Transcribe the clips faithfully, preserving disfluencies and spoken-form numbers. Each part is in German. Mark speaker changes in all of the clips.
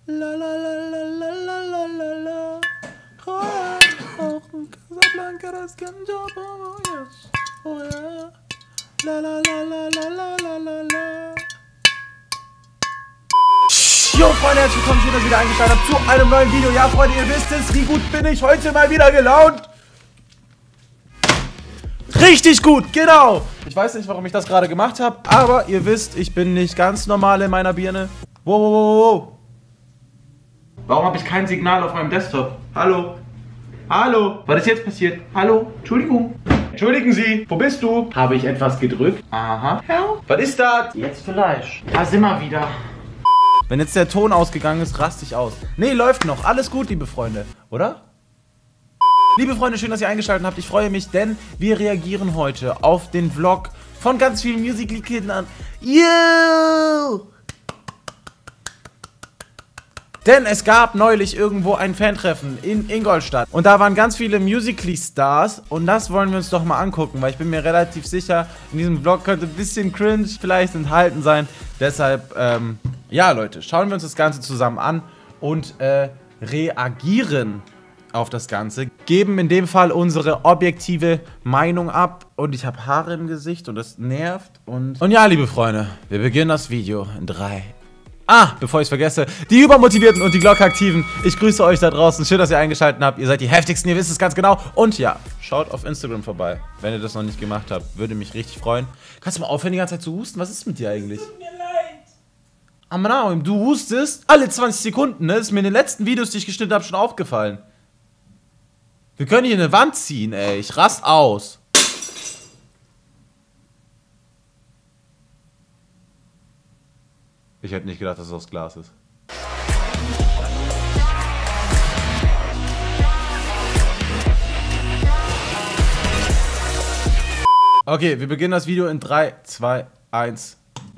Speaker 1: La la la la la la la la la. Casablanca, das Ganja, oh yes, oh yeah. La la la la la la la la la. Jo Freunde, herzlich willkommen, schön, dass ihr wieder eingeschaltet habt zu einem neuen Video. Ja Freunde, ihr wisst es, wie gut bin ich heute mal wieder gelaunt. Richtig gut, genau. Ich weiß nicht, warum ich das gerade gemacht habe, aber ihr wisst, ich bin nicht ganz normal in meiner Birne. Wow, wow, wow, wow. Warum habe ich kein Signal auf meinem Desktop? Hallo? Hallo? Was ist jetzt passiert? Hallo? Entschuldigung. Entschuldigen Sie, wo bist du? Habe ich etwas gedrückt? Aha. Help. Was ist das? Jetzt vielleicht. Da sind wir wieder. Wenn jetzt der Ton ausgegangen ist, raste ich aus. Nee, läuft noch. Alles gut, liebe Freunde. Oder? Liebe Freunde, schön, dass ihr eingeschaltet habt. Ich freue mich, denn wir reagieren heute auf den Vlog von ganz vielen Musical.ly-Kindern. Yo! Denn es gab neulich irgendwo ein Fantreffen in Ingolstadt. Und da waren ganz viele Musical.ly-Stars. Und das wollen wir uns doch mal angucken, weil ich bin mir relativ sicher, in diesem Vlog könnte ein bisschen cringe vielleicht enthalten sein. Deshalb, ähm, ja Leute, schauen wir uns das Ganze zusammen an und äh, reagieren auf das Ganze. Geben in dem Fall unsere objektive Meinung ab. Und ich habe Haare im Gesicht und das nervt. Und, und ja, liebe Freunde, wir beginnen das Video in drei. Ah, bevor ich es vergesse, die Übermotivierten und die Glocke-Aktiven, ich grüße euch da draußen. Schön, dass ihr eingeschaltet habt. Ihr seid die heftigsten, ihr wisst es ganz genau. Und ja, schaut auf Instagram vorbei, wenn ihr das noch nicht gemacht habt. Würde mich richtig freuen. Kannst du mal aufhören, die ganze Zeit zu husten? Was ist mit dir eigentlich? Tut mir leid. Amanao, du hustest alle zwanzig Sekunden, ne? Das ist mir in den letzten Videos, die ich geschnitten habe, schon aufgefallen. Wir können hier eine Wand ziehen, ey. Ich rast aus. Ich hätte nicht gedacht, dass es aus Glas ist. Okay, wir beginnen das Video in drei, zwei, eins.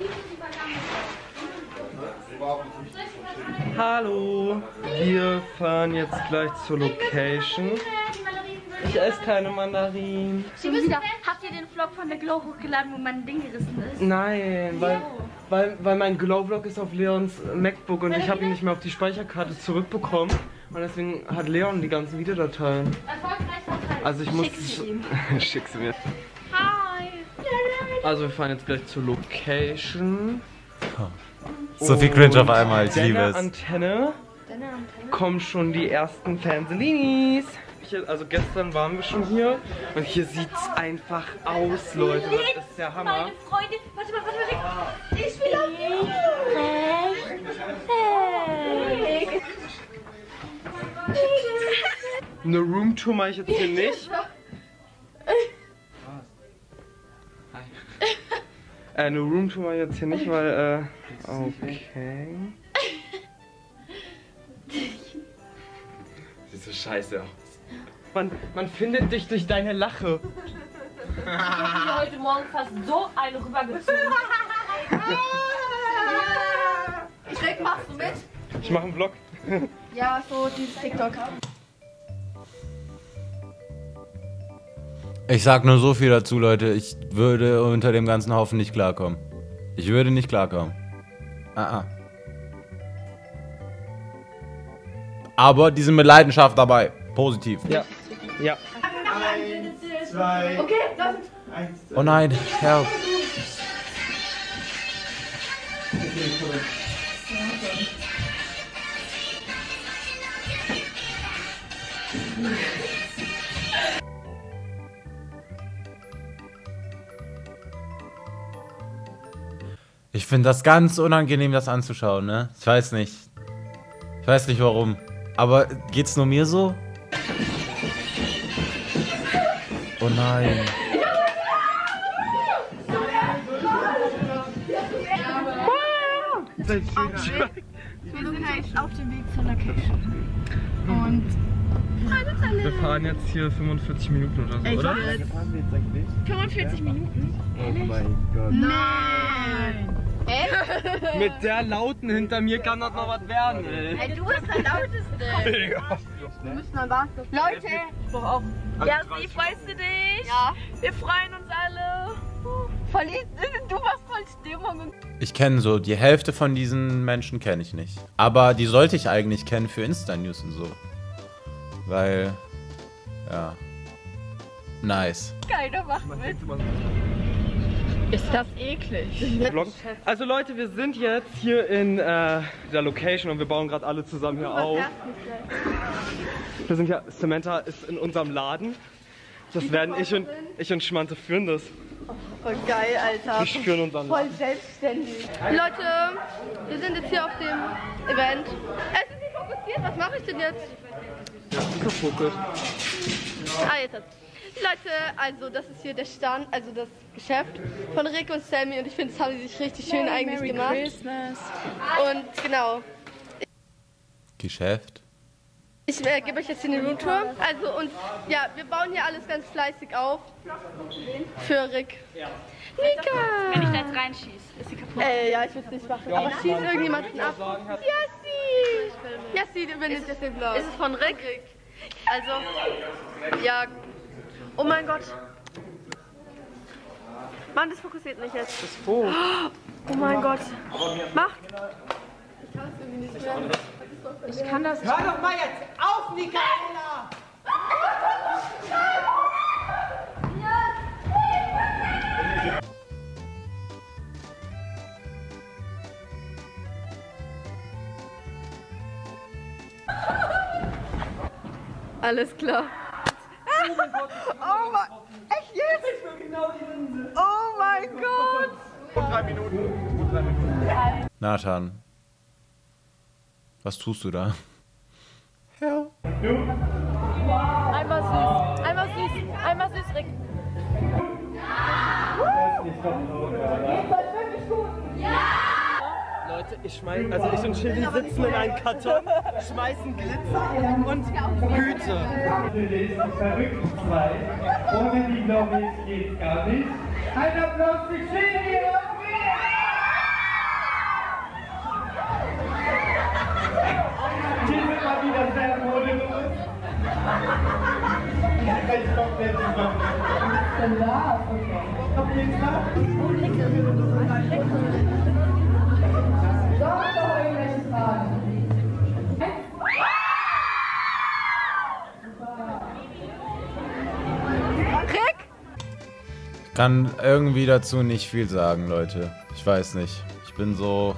Speaker 2: Hallo, wir fahren jetzt gleich zur Location. Ich esse keine Mandarinen.
Speaker 3: Schon wieder. Habt ihr den Vlog von der Glow hochgeladen, wo mein Ding gerissen ist?
Speaker 2: Nein, weil, weil, weil mein Glow-Vlog ist auf Leons MacBook und ich habe ihn nicht mehr auf die Speicherkarte zurückbekommen. Und deswegen hat Leon die ganzen Videodateien. Also ich muss... Schick sie ihm. Schick sie mir. Hi. Also wir fahren jetzt gleich zur Location.
Speaker 1: So viel Cringe auf einmal, ich liebe es.
Speaker 2: Antenne kommen schon die ersten Fanselinis. Also gestern waren wir schon hier und hier sieht's einfach aus, Leute. Das ist der Hammer.
Speaker 3: Meine Freunde, warte mal, warte mal. Ich will auch hey.
Speaker 2: Eine Roomtour mache ich jetzt hier nicht. Äh, eine Roomtour mache ich jetzt hier nicht, weil, äh, okay. Sieht so scheiße aus. Man, man findet dich durch deine Lache.
Speaker 3: Ich hab mir heute Morgen fast so eine rübergezogen. Trick, machst du mit?
Speaker 2: Ich mach einen Vlog.
Speaker 3: Ja, so dieses TikTok.
Speaker 1: Ich sag nur so viel dazu, Leute. Ich würde unter dem ganzen Haufen nicht klarkommen. Ich würde nicht klarkommen. Ah, ah. Aber die sind mit Leidenschaft dabei. Positiv.
Speaker 2: Ja. Ja.
Speaker 4: Eins, zwei,
Speaker 3: okay, dann.
Speaker 4: eins, zwei.
Speaker 1: Oh nein, help. Ich finde das ganz unangenehm, das anzuschauen, ne? Ich weiß nicht. Ich weiß nicht warum. Aber geht's nur mir so? Oh nein.
Speaker 3: Wir sind jetzt auf dem Weg zur Location. Und
Speaker 2: Wir fahren jetzt hier fünfundvierzig Minuten oder so, oder?
Speaker 3: fünfundvierzig Minuten?
Speaker 2: Oh mein Gott.
Speaker 3: Nein! Echt?
Speaker 2: Mit der Lauten hinter mir kann das noch was werden, ey.
Speaker 3: Ey, du bist der Lauteste. Wir müssen mal warten. Leute! Ja, Steve, freust du dich? Ja. Wir freuen uns alle. Voll, du machst voll Stimmung.
Speaker 1: Ich kenne so, die Hälfte von diesen Menschen kenne ich nicht. Aber die sollte ich eigentlich kennen für Insta-News und so. Weil, ja. Nice.
Speaker 3: Keiner macht mit. Ist das eklig?
Speaker 2: Also Leute, wir sind jetzt hier in äh, der Location und wir bauen gerade alle zusammen hier auf. Wir sind ja, Samantha ist in unserem Laden. Das werden ich und, ich und Schmante führen das.
Speaker 3: Voll geil, Alter.
Speaker 2: Wir führen unseren
Speaker 3: Voll
Speaker 2: Laden.
Speaker 3: selbstständig. Leute, wir sind jetzt hier auf dem Event. Es ist nicht fokussiert, was mache ich denn jetzt?
Speaker 2: Fokus.
Speaker 3: Ah, jetzt hat's. Leute, also das ist hier der Stand, also das Geschäft von Rick und Sammy und ich finde, das haben sie sich richtig schön eigentlich
Speaker 5: Merry
Speaker 3: gemacht.
Speaker 5: Christmas.
Speaker 3: Und genau,
Speaker 1: Geschäft.
Speaker 3: ich äh, gebe euch jetzt hier eine Roomtour. Also und ja, wir bauen hier alles ganz fleißig auf für Rick. Nika!
Speaker 5: Wenn ich da jetzt reinschieße, ist sie kaputt.
Speaker 3: Äh, ja, ich will es nicht machen, aber schieß irgendjemanden ab. Jassi! Jassi, du übernimmst jetzt den Vlog. Ist es von Rick? Also, ja. Oh mein Gott. Mann, das fokussiert nicht jetzt.
Speaker 2: Das ist hoch.
Speaker 3: Oh mein Gott. Mach.
Speaker 5: Ich kann das.
Speaker 6: Hör doch mal jetzt auf, Michaela!
Speaker 3: Alles klar. Oh mein, echt jetzt? Oh mein Gott!
Speaker 4: Drei Minuten.
Speaker 1: Nathan. Was tust du da? Ja.
Speaker 5: Einmal süß. Einmal süß. Einmal süß, Rick.
Speaker 2: Leute, ich schmeiß, also ich und Chili sitzen in einem Karton, schmeißen Glitzer und Hüte.
Speaker 4: Natürlich ist verrückt zwei. Ohne die Lobbys geht's gar nicht. Ein Applaus für Chili! Die sind mal wieder sehr modelos. Ich komm jetzt zusammen. Kommt jetzt nach?
Speaker 1: Ich kann irgendwie dazu nicht viel sagen, Leute. Ich weiß nicht. Ich bin so...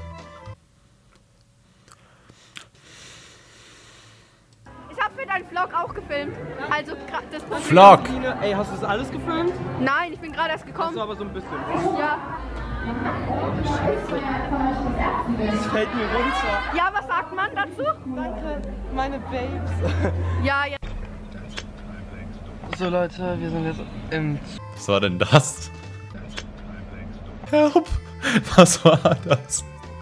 Speaker 3: Ich habe für deinen Vlog auch gefilmt. Also gra- das
Speaker 1: Vlog!
Speaker 2: Ey, hast du das alles gefilmt?
Speaker 3: Nein, ich bin gerade erst
Speaker 2: So,
Speaker 3: gekommen.
Speaker 2: aber so ein bisschen.
Speaker 3: Ja.
Speaker 2: Das fällt mir runter.
Speaker 3: Ja, was sagt man dazu?
Speaker 2: Danke, meine Babes.
Speaker 3: Ja, ja.
Speaker 2: So Leute, wir sind jetzt im...
Speaker 1: Was war denn das? Help! Was war das?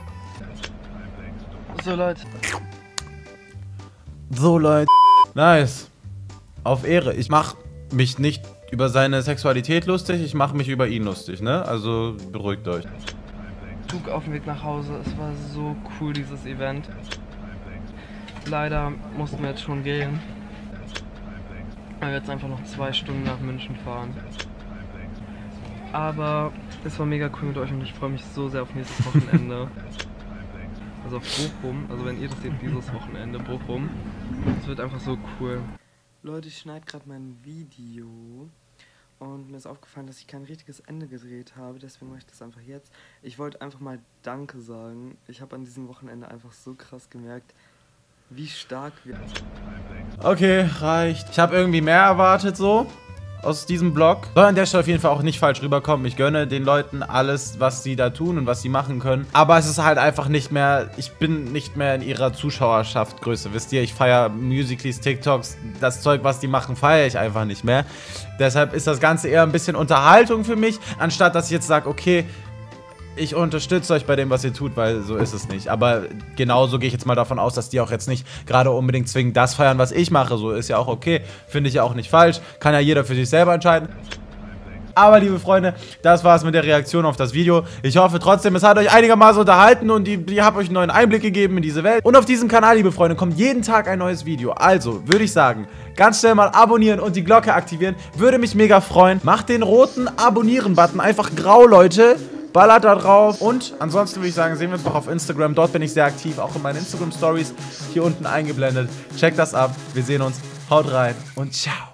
Speaker 2: So Leute.
Speaker 1: So, Leute. Nice. Auf Ehre. Ich mach mich nicht über seine Sexualität lustig, ich mache mich über ihn lustig, ne? Also beruhigt euch.
Speaker 2: Zug auf dem Weg nach Hause, es war so cool, dieses Event. Leider mussten wir jetzt schon gehen. Weil wir jetzt einfach noch zwei Stunden nach München fahren. Aber es war mega cool mit euch und ich freue mich so sehr auf nächstes Wochenende. Also auf Bochum, also wenn ihr das seht, dieses Wochenende, Bochum. Es wird einfach so cool. Leute, ich schneide gerade mein Video und mir ist aufgefallen, dass ich kein richtiges Ende gedreht habe, deswegen mache ich das einfach jetzt. Ich wollte einfach mal Danke sagen. Ich habe an diesem Wochenende einfach so krass gemerkt, wie stark wir...
Speaker 1: Okay, reicht. Ich habe irgendwie mehr erwartet so aus diesem Vlog. Soll an der Stelle auf jeden Fall auch nicht falsch rüberkommen. Ich gönne den Leuten alles, was sie da tun und was sie machen können. Aber es ist halt einfach nicht mehr, ich bin nicht mehr in ihrer Zuschauerschaftgröße. Wisst ihr, ich feiere Musicallys, TikToks, das Zeug, was die machen, feiere ich einfach nicht mehr. Deshalb ist das Ganze eher ein bisschen Unterhaltung für mich, anstatt dass ich jetzt sage, okay, ich unterstütze euch bei dem, was ihr tut, weil so ist es nicht. Aber genauso gehe ich jetzt mal davon aus, dass die auch jetzt nicht gerade unbedingt zwingend das feiern, was ich mache. So ist ja auch okay. Finde ich ja auch nicht falsch. Kann ja jeder für sich selber entscheiden. Aber liebe Freunde, das war's mit der Reaktion auf das Video. Ich hoffe trotzdem, es hat euch einigermaßen unterhalten und ich, ich habe euch einen neuen Einblick gegeben in diese Welt. Und auf diesem Kanal, liebe Freunde, kommt jeden Tag ein neues Video. Also, würde ich sagen, ganz schnell mal abonnieren und die Glocke aktivieren. Würde mich mega freuen. Macht den roten Abonnieren-Button einfach grau, Leute. Ballert da drauf. Und ansonsten würde ich sagen, sehen wir uns noch auf Instagram. Dort bin ich sehr aktiv, auch in meinen Instagram-Stories hier unten eingeblendet. Checkt das ab. Wir sehen uns. Haut rein und ciao.